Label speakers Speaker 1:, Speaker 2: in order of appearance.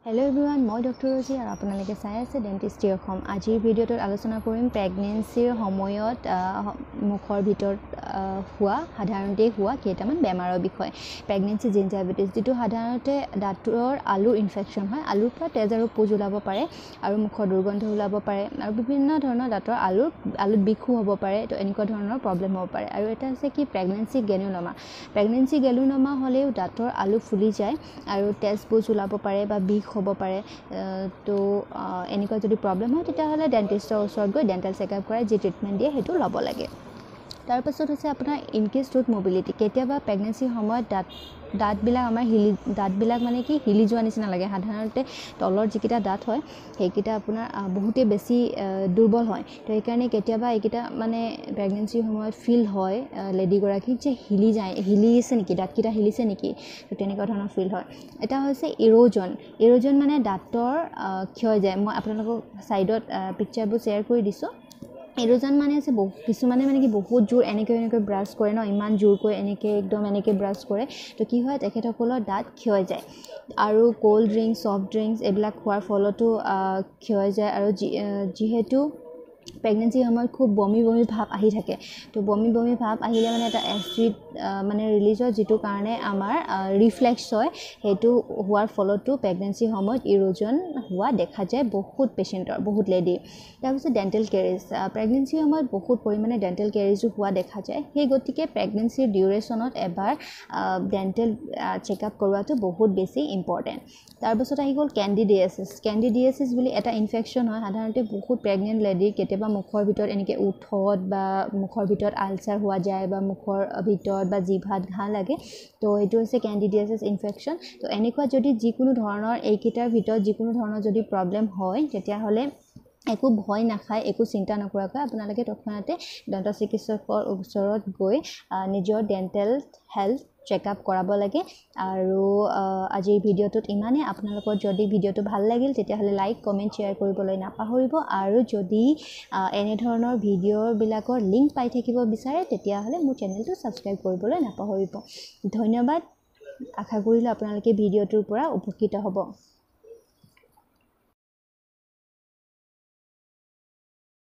Speaker 1: Hello everyone, মই doctor ৰজি আৰু আপোনালোকে চাই আছে ডেন্টিষ্ট্ৰি অসম। আজিৰ ভিডিঅ'টোত আলোচনা কৰিম প্ৰেগনেন্সিৰ সময়ত মুখৰ ভিতৰত হোৱা সাধাৰণতে হোৱা কেইটামান বেমাৰৰ বিষয়ে। প্ৰেগনেন্সি জিঞ্জাইভিটিছ যিটো সাধাৰণতে দাঁতৰ আলুৰ ইনফেকশ্যন হয়। আলুৰ পৰা তেজ আৰু পুজ ওলাব পাৰে আৰু মুখৰ দুৰ্গন্ধ ওলাব পাৰে আৰু বিভিন্ন ধৰণৰ দাঁতৰ আলুত বিষো হ'ব পাৰে। তো এনেকুৱা ধৰণৰ প্ৰব্লেম হ'ব পাৰে। আৰু এটা আছে কি প্ৰেগনেন্সি গ্ৰেনুলোমা। প্ৰেগনেন্সি গ্ৰেনুলোমা হ'লেও দাঁতৰ আলু ফুলি যায় আৰু তেজ পুজ ওলাব পাৰে বা বিষ হ'ব পাৰে। তো এনেকুৱা যদি প্ৰব্লেম হয় তেতিয়াহ'লে ডেণ্টিষ্টৰ ওচৰত গৈ ডেণ্টেল চেকআপ কৰাই যি ট্ৰিটমেণ্ট দিয়ে সেইটো ল'ব লাগে। তাৰপাছত হৈছে আপোনাৰ ইনক্ৰিজ টুথ মবিলিটি। কেতিয়াবা প্ৰেগনেন্সিৰ সময়ত দাঁতবিলাক আমাৰ দাঁতবিলাক মানে কি হিলি যোৱা নিচিনা লাগে। সাধাৰণতে তলৰ যিকেইটা দাঁত হয় সেইকেইটা আপোনাৰ বহুতেই বেছি দুৰ্বল হয়। তো সেইকাৰণে কেতিয়াবা এইকেইটা মানে প্ৰেগনেন্সিৰ সময়ত ফিল হয় লেডিগৰাকীক যে হিলিছে নেকি, দাঁতকেইটা হিলিছে নেকি, তো তেনেকুৱা ধৰণৰ ফিল হয়। এটা হৈছে ইৰ'জন মানে দাঁতৰ ক্ষয় যায়। মই আপোনালোকক ছাইডত পিকচাৰবোৰ শ্বেয়াৰ কৰি দিছোঁ। ইৰ'জন মানে আছে কিছুমানে মানে কি বহুত জোৰ এনেকৈ ব্ৰাছ কৰে ন, ইমান জোৰকৈ এনেকৈ ব্ৰাছ কৰে। তো কি হয় তেখেতসকলৰ দাঁত ক্ষয় যায় আৰু ক'ল্ড ড্ৰিংকছ ছফ্ট ড্ৰিংকছ এইবিলাক খোৱাৰ ফলতো ক্ষয় যায়। আৰু যিহেতু প্ৰেগনেন্সিৰ সময়ত খুব বমি ভাৱ আহি থাকে। তো বমি ভাৱ আহিলে মানে এটা এচিড মানে ৰিলিজ হয়, যিটো কাৰণে আমাৰ ৰিফ্লেক্স হয়। সেইটো হোৱাৰ ফলতো প্ৰেগনেন্সিৰ সময়ত ইৰ'জন হোৱা দেখা যায় বহুত পেচেণ্টৰ, বহুত লেডিৰ। তাৰপিছত ডেণ্টেল কেৰিজ। প্ৰেগনেন্সিৰ সময়ত বহুত পৰিমাণে ডেণ্টেল কেৰিজো হোৱা দেখা যায়। সেই গতিকে প্ৰেগনেন্সিৰ ডিউৰেশ্যনত এবাৰ ডেণ্টেল চেকআপ কৰোৱাটো বহুত বেছি ইম্পৰ্টেণ্ট। তাৰপাছত আহি গ'ল কেণ্ডিডিয়াচিছ বুলি এটা ইনফেকশ্যন হয়। সাধাৰণতে বহুত প্ৰেগনেণ্ট লেডিৰ কেতিয়াবা মুখৰ ভিতৰত এনেকৈ ওঠত বা মুখৰ ভিতৰত আলচাৰ হোৱা যায় বা মুখৰ ভিতৰত বা জিভাত ঘাঁ লাগে। তো এইটো হৈছে কেণ্ডিডিয়াচিছ ইনফেকশ্যন। তো এনেকুৱা যদি যিকোনো ধৰণৰ এইকেইটাৰ ভিতৰত যিকোনো ধৰণৰ যদি প্ৰব্লেম হয় তেতিয়াহ'লে একো ভয় নাখায়, একো চিন্তা নকৰাকৈ আপোনালোকে তৎক্ষণাতে দন্ত চিকিৎসকৰ ওচৰত গৈ নিজৰ ডেণ্টেল হেল্থ চেকআপ কৰাব লাগে। আৰু আজিৰ ভিডিঅ'টোত ইমানেই। আপোনালোকৰ যদি ভিডিঅ'টো ভাল লাগিল তেতিয়াহ'লে লাইক কমেণ্ট শ্বেয়াৰ কৰিবলৈ নাপাহৰিব। আৰু যদি এনেধৰণৰ ভিডিঅ'বিলাকৰ লিংক পাই থাকিব বিচাৰে তেতিয়াহ'লে মোৰ চেনেলটো ছাবস্ক্ৰাইব কৰিবলৈ নাপাহৰিব। ধন্যবাদ। আশা কৰিলোঁ আপোনালোকে ভিডিঅ'টোৰ পৰা উপকৃত হ'ব।